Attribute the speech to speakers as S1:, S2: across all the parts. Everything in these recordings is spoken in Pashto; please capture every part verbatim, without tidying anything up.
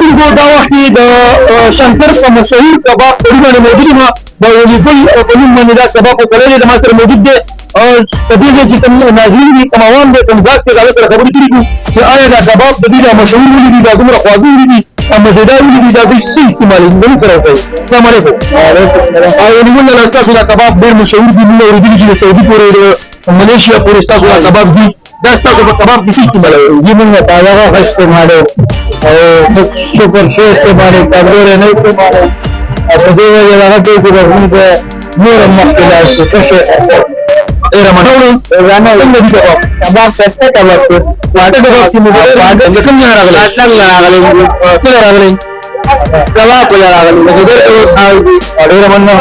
S1: کتونکو دا وخت کې د شنکر په مشهور کباب پړي باندې موجود یم د ولي ګل په نوم باندې دا کباب پخولی دی د ما سره موجود دی په دې ځای چې کوم ناظرین دي کوم عوام دی کوم ګاډ کې هغه سره خبرې کړي دي چې آیا دا کباب د دوی دا مشهور ولې دي دا دومره خواږه ولې دي او مزېدار ولې دي دا دوی څه استعمالوي زموږ سره وکړئ السلام علیکم او ولي ګل نه ستاسو دا کباب ډېر مشهور دي موږ اورېدلي چې د سعودي پورې د ملیشیا پورې ستاسو دا کباب دي دا ستاسو په کباب کې څه استعمالوي
S2: جی موږ تازه غوښه استعمالوو او سوپر شی استعمالوو کمزوری نه استعمالوو او په دې وجه دغه کوي چې موږ نور هم مخکې لاړ شو ښه شی
S1: ډېره مننه
S2: روزانه
S1: څنګه دي کباب
S2: کباب پسته کباب دی
S1: واټه کباب کې موږ له کوم ځای راغلی
S2: څنګه راغلی
S1: څه راغلی
S2: کباب ولې راغلی
S1: مزېدار کباب ډېره مننه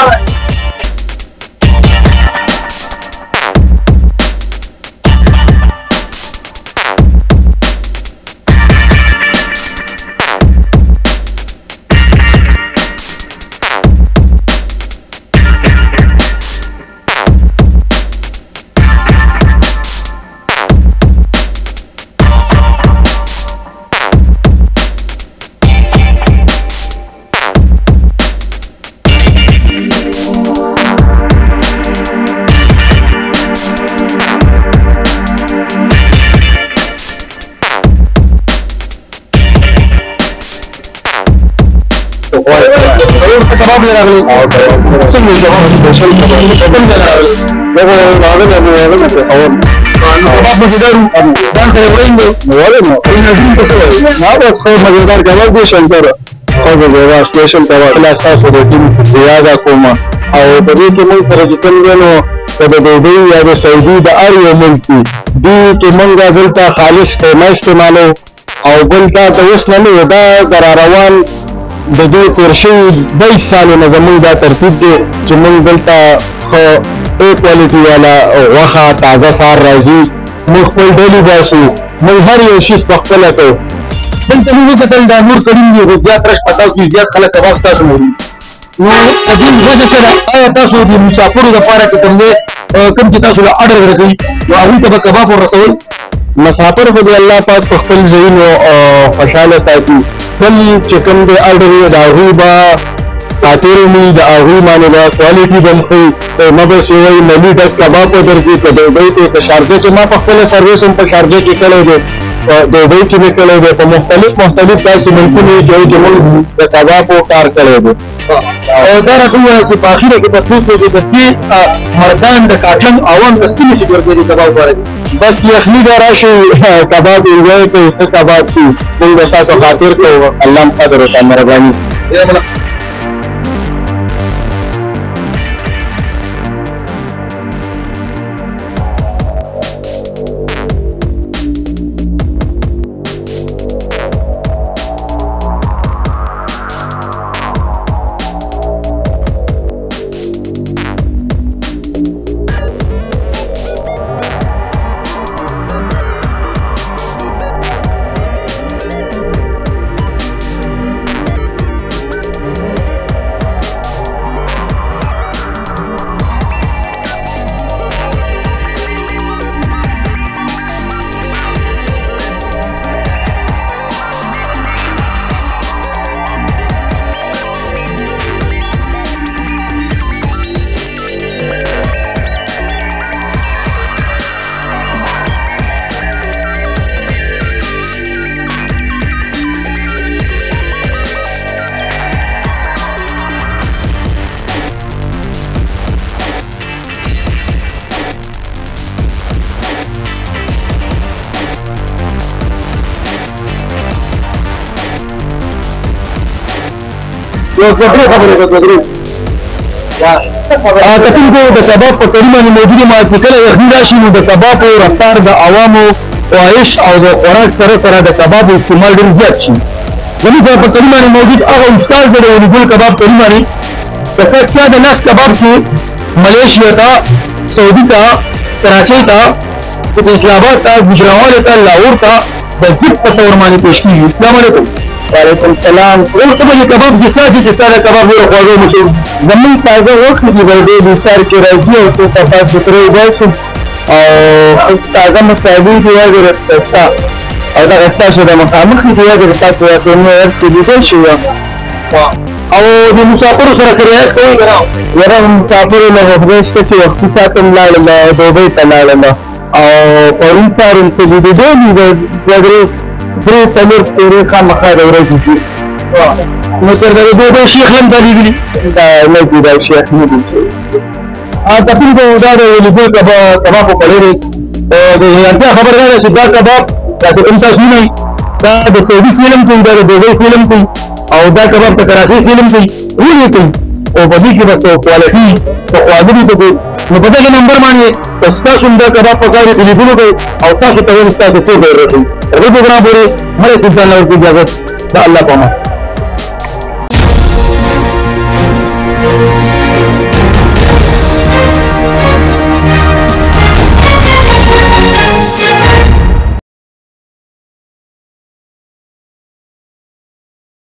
S1: کباب نه راغلی څنګه کباب سپیشل کباب کوم ځای راغلی
S2: دغه راغلی دی راغلی دی
S1: کباب مزېدار ځان سره وړئ نو
S2: وړم نو
S1: ناظرین ته څه وایي
S2: ما بس خو مزېدار کباب دی شنکر خو مزېدار سپیشل کباب له ستاسو د ټیم شکریه ادا کوم او په دې کې موږ سره چې کوم دی نو که د دوبۍ یا د سعودي د هر یو ملک وي دوی کې موږ دلته خالص قیمه استعمالوو او بل ته د اوس نه نه دا راروان د دوی تېر شوي بایس سالو نه زموږ دا ترتیب دی چې موږ دلته ښه اے کوالټي والا غوښه تازه سهار راځي موږ خپل ډلې باسو موږ هر یو شیز په خپله کوو
S1: دلته موږ وکتل دا نور کړي دي خو زیات رش پتاو کې زیات خلک کباب ستاسو مومي نو په دې وجه سره آیا تاسو د مسافرو لپاره چې کوم دی کوم چې تاسو له اډر ورکوي نو هغوی ته به کباب ورسوئ
S2: مسافر خو د الله پاک په خپل ځایونو خوشحاله ساتي بل چې کوم دی اډر یې د هغوی به خاطر وي د هغوی باندې به کوالټي به هم ښه نه به چې وایي ملي ډک کباب به درځي په دوبۍ کې په شارجه کې ما په خپله سروس هم په شارجه کې کړی دی دوبۍ کې مې کړی دی په مختلف مختلف داسې ملکونو چې هغوی کې موږ د کبابو کار کړی دی
S1: او دا راته ووایه چې په اخره کې به څوک د دې مردان د کاټن عوام د سیمې چې ورته دي کباب غواړي
S2: بس یخني به راشي کباب انجوای کوي ښه کباب کي موږ به ستاسو خاطر کوو الله هم قدر وکړه مهرباني
S1: یو کوټه خبره کوي کتونکو د کباب په کړي باندې موجود ما چې کله یخني راشي نو د کباب او رفتار د عوامو خواهش او د خوراک سره سره د کباب استعمال ډېر زیات شي زموږ په کړي باندې موجود هغه استاد دی د ولګل کباب کړي باندې د کچا د ناس کباب چې ملیشیا ته سعودي ته کراچۍ ته اسلام آباد ته گجرانوال ته لاهور ته د ګډ په تور باندې پیش کیږي السلام علیکم
S2: وعلیکم السلام
S1: څنګه ته د کباب د ساتي چې ستاره کباب ډېر خواږه مشهور
S2: زموږ تازه وخت دی ورته د سر کې راځي او څه تاسو فطرې وایي او تازه مصالحې دی وغیرہ تاسو او دغه ستاسو د مخامخ دی چې تاسو ته نو ورسې لیدل شي
S1: او د مسافرو سره سره کوي
S2: یاره مسافرو له وخت چې وخت ساتم لاړل دوبۍ ته لاړل او پرون سهار ته لیدلې د درې درې څلور پورې خامخا د ورځې دي
S1: نو تر دې دوبۍ شیخ هم دلیږي
S2: دا نه دي دا شیخ نه دي
S1: ا تاسو دا د لیدو کباب کباب په لري او د هیانتیا خبر راځي چې دا کباب دا کوم تاسو نه دا د سعودي سیلم کوي دا د دوبۍ سیلم کوي او دا کباب د کراچۍ سیلم کوي ولې کوي او په دې کې بس کوالټي څو کوالټي ته نو په دې نمبر باندې تاسو هم دا کباب په کاري ټلیفون کوي او تاسو ته ورسته ته ورسي په دې پروګرام پورې مړ ته ځان ورکړي اجازه د الله پامه